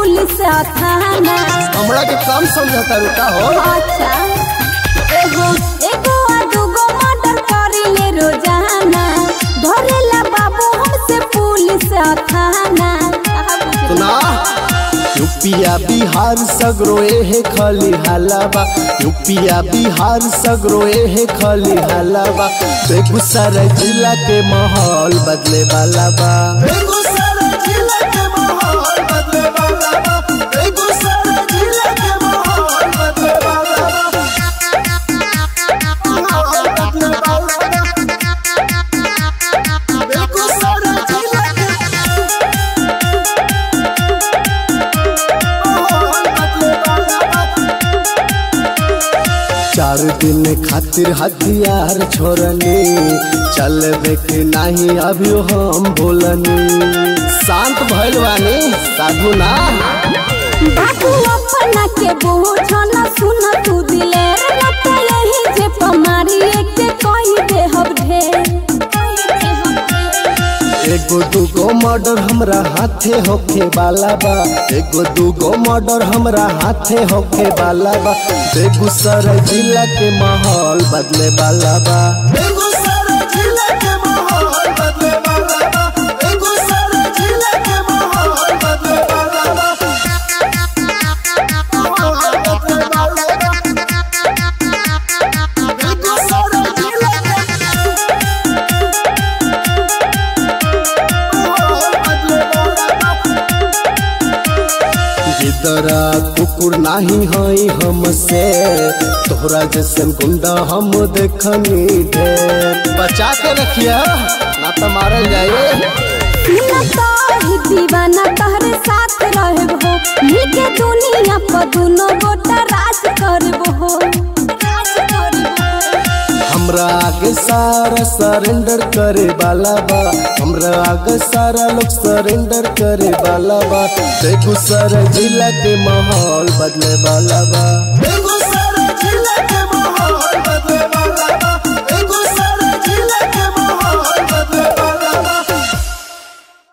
Police थाना। हमरा के कम समझता रुका हो। अच्छा एगो एगो आ दूगो मर्डर करिले रोजाना, धरेला बाबू हमसे पुलिस थाना। सुना यूपिया बिहार सगरो है खाली हलावा, यूपिया बिहार सगरो है खाली हलावा। बेगूसराय जिला के माहौल बदले वाला बा, बेगूसराय जिला के माहौल बदले वाला बा, बेगूसराय जिला के माहौल बदले वाला बा, माहौल बदले वाला बा, बेगूसराय जिला के 4 दिन खातिर हथियार छोड़नी, चलबे के नहीं अभी हम बोलनी। शांत भइल बानी साधु ना बाबू अपना के बोझ न सुन तू दिले लत यही जे पमारी के कहि दे हम ढेर। एगो दूगो मर्डर हमरा हाथे होखे वाला बा, एगो दूगो मर्डर हमरा हाथे होखे वाला बा। बेगूसराय जिला के माहौल बदले वाला बा, बेगूसराय जिला के माहौल बदले वाला बा, बेगूसराय जिला के माहौल बदले वाला बा, माहौल बदले वाला बा, बेगूसराय जिला के जिदरा कुकुर नहीं हई हमसे, तोहरा जैसन गुंडा हम देखनी ढेर। बचा के रखिया ना तो मारल जाए। दीवाना तहरे साथ रहबो, नीके दुनिया पर दुनो गोटा राज करबो। हमरा आगे सारा सरेंडर करे वाला बा, हमरा आगे सारा लोग सरेंडर करे वाला बा। बेगूसराय जिला के माहौल बदले वाला बा, बेगूसराय जिला के माहौल बदले वाला बा।